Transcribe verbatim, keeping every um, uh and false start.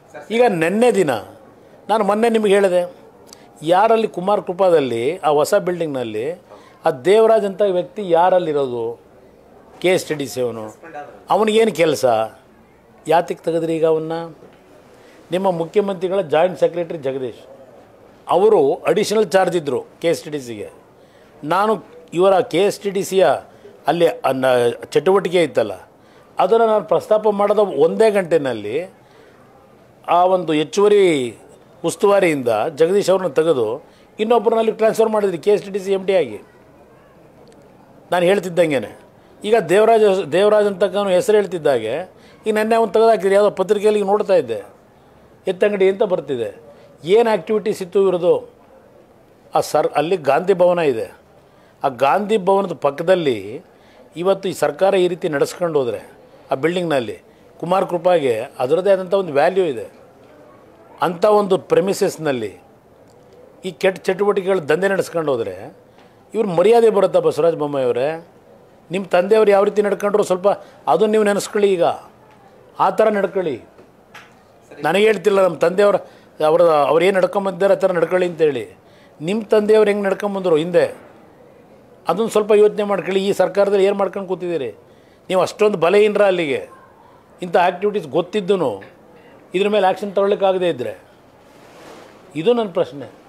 ಈಗ ನಿನ್ನೆ ದಿನ ನಾನು ಮೊನ್ನೆ ನಿಮಗೆ ಹೇಳಿದೆ, ಯಾರಲ್ಲಿ ಕುಮಾರ್ ಕೃಪಾದಲ್ಲಿ ಆ ಹೊಸ ಬಿಲ್ಡಿಂಗ್ನಲ್ಲಿ ಆ ದೇವರಾಜ್ ಅಂತ ವ್ಯಕ್ತಿ ಯಾರಲ್ಲಿರೋದು, K S T D C ಅವನು, ಅವನಿಗೇನು ಕೆಲಸ, ಯಾತಕ್ಕೆ ತೆಗೆದ್ರಿ ಈಗ ಅವನ್ನ? ನಿಮ್ಮ ಮುಖ್ಯಮಂತ್ರಿಗಳ ಜಾಯಿಂಟ್ ಸೆಕ್ರೆಟರಿ ಜಗದೀಶ್ ಅವರು ಅಡಿಷನಲ್ ಚಾರ್ಜ್ ಇದ್ದರು ಕೆ ಎಸ್ ಟಿ ಡಿ ಸಿಗೆ. ನಾನು ಇವರ ಕೆ ಎಸ್ ಟಿ ಡಿ ಸಿಯ ಅಲ್ಲಿ ಚಟುವಟಿಕೆ ಇತ್ತಲ್ಲ, ಅದನ್ನು ನಾನು ಪ್ರಸ್ತಾಪ ಮಾಡೋದ ಒಂದೇ ಗಂಟೆಯಲ್ಲಿ ಆ ಒಂದು ಹೆಚ್ಚುವರಿ ಉಸ್ತುವಾರಿಯಿಂದ ಜಗದೀಶ್ ಅವ್ರನ್ನ ತೆಗೆದು ಇನ್ನೊಬ್ಬರನ್ನಲ್ಲಿ ಟ್ರಾನ್ಸ್ಫರ್ ಮಾಡಿದ್ರಿ K S T D C M D ಆಗಿ. ನಾನು ಹೇಳ್ತಿದ್ದಂಗೆ ಈಗ ದೇವರಾಜ್ ದೇವರಾಜ್ ಅಂತಕ್ಕವನು ಹೆಸರು ಹೇಳ್ತಿದ್ದಾಗೆ ಈಗ ನೆನ್ನೆ ಅವನು ತೆಗೆದಾಕಿದ್ರಿ, ಯಾವುದೋ ಪತ್ರಿಕೆಯಲ್ಲಿ ಈಗ ನೋಡ್ತಾ ಇದ್ದೆ, ಎತ್ತಂಗಡಿ ಅಂತ ಬರ್ತಿದೆ. ಏನು ಆ್ಯಕ್ಟಿವಿಟೀಸ್ ಇತ್ತು ಇರೋದು? ಆ ಸರ್ ಅಲ್ಲಿ ಗಾಂಧಿ ಭವನ ಇದೆ, ಆ ಗಾಂಧಿ ಭವನದ ಪಕ್ಕದಲ್ಲಿ ಇವತ್ತು ಈ ಸರ್ಕಾರ ಈ ರೀತಿ ನಡೆಸ್ಕೊಂಡು ಹೋದರೆ ಆ ಬಿಲ್ಡಿಂಗ್ನಲ್ಲಿ ಕುಮಾರ್ ಕೃಪಾಗೆ ಅದರದ್ದೇ ಆದಂಥ ಒಂದು ವ್ಯಾಲ್ಯೂ ಇದೆ. ಅಂಥ ಒಂದು ಪ್ರೆಮಿಸಸ್ನಲ್ಲಿ ಈ ಕೆಟ್ಟ ಚಟುವಟಿಕೆಗಳು ದಂಧೆ ನಡೆಸ್ಕೊಂಡು ಹೋದರೆ ಇವ್ರು ಮರ್ಯಾದೆ ಬರುತ್ತಾ ಬಸವರಾಜ ಬೊಮ್ಮಾಯಿ ಅವರೇ? ನಿಮ್ಮ ತಂದೆಯವರು ಯಾವ ರೀತಿ ನಡ್ಕೊಂಡ್ರು ಸ್ವಲ್ಪ ಅದನ್ನು ನೀವು ನೆನೆಸ್ಕೊಳ್ಳಿ. ಈಗ ಆ ಥರ ನಡ್ಕೊಳ್ಳಿ. ನನಗೆ ಹೇಳ್ತಿಲ್ಲ ನಮ್ಮ ತಂದೆಯವ್ರ ಅವ್ರ ಅವ್ರು ಏನು ನಡ್ಕೊಂಬಂದಿದ್ದಾರೆ ಆ ಥರ ನಡ್ಕೊಳ್ಳಿ ಅಂತೇಳಿ. ನಿಮ್ಮ ತಂದೆಯವ್ರು ಹೆಂಗೆ ನಡ್ಕೊಂಬಂದರು ಹಿಂದೆ ಅದನ್ನು ಸ್ವಲ್ಪ ಯೋಚನೆ ಮಾಡ್ಕೊಳ್ಳಿ. ಈ ಸರ್ಕಾರದಲ್ಲಿ ಏನು ಮಾಡ್ಕೊಂಡು ಕೂತಿದ್ದೀರಿ ನೀವು? ಅಷ್ಟೊಂದು ಬಲಹೀನರ ಅಲ್ಲಿಗೆ. ಇಂಥ ಆ್ಯಕ್ಟಿವಿಟೀಸ್ ಗೊತ್ತಿದ್ದೂ ಇದ್ರ ಮೇಲೆ ಆ್ಯಕ್ಷನ್ ತಗೊಳ್ಳಿಕ್ಕಾಗದೇ ಇದ್ದರೆ ಇದು ನನ್ನ ಪ್ರಶ್ನೆ.